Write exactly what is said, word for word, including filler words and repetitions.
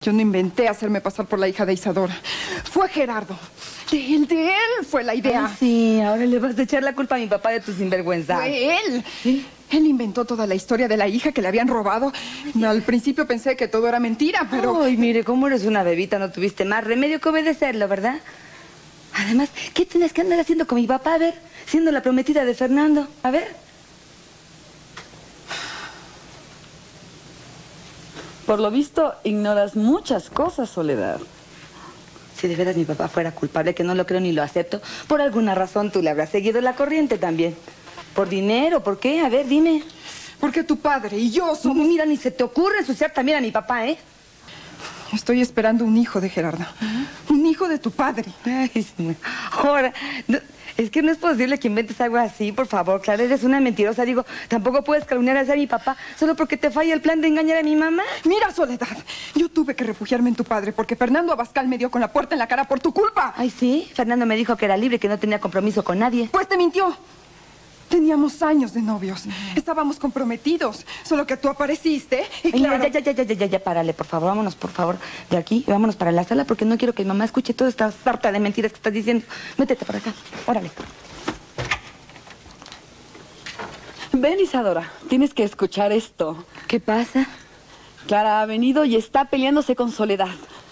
Yo no inventé hacerme pasar por la hija de Isadora. Fue Gerardo. De él, de él fue la idea. Ay, sí, ahora le vas a echar la culpa a mi papá de tu sinvergüenza. Fue él. ¿Sí? Él inventó toda la historia de la hija que le habían robado. Al principio pensé que todo era mentira, pero... Ay, mire, cómo eres una bebita, no tuviste más remedio que obedecerlo, ¿verdad? Además, ¿qué tienes que andar haciendo con mi papá? A ver, siendo la prometida de Fernando. A ver. Por lo visto, ignoras muchas cosas, Soledad. Si de veras mi papá fuera culpable, que no lo creo ni lo acepto, por alguna razón tú le habrás seguido la corriente también. ¿Por dinero? ¿Por qué? A ver, dime. Porque tu padre y yo somos... Mira, ni se te ocurre ensuciar también a mi papá, ¿eh? Estoy esperando un hijo de Gerardo. Uh-huh. Un hijo de tu padre. Ay, sí. Ahora, no, es que no es posible que inventes algo así, por favor. Clara, eres una mentirosa. Digo, tampoco puedes calumniar a mi papá solo porque te falla el plan de engañar a mi mamá. Mira, Soledad, yo tuve que refugiarme en tu padre porque Fernando Abascal me dio con la puerta en la cara por tu culpa. Ay, sí. Fernando me dijo que era libre, que no tenía compromiso con nadie. Pues te mintió. Teníamos años de novios. Uh-huh. Estábamos comprometidos. Solo que tú apareciste y Ay, claro... Ya, ya, ya, ya, ya, ya, ya, párale, por favor. Vámonos, por favor, de aquí y vámonos para la sala porque no quiero que mi mamá escuche toda esta sarta de mentiras que estás diciendo. Métete para acá. Órale. Ven, Isadora, tienes que escuchar esto. ¿Qué pasa? Clara ha venido y está peleándose con Soledad.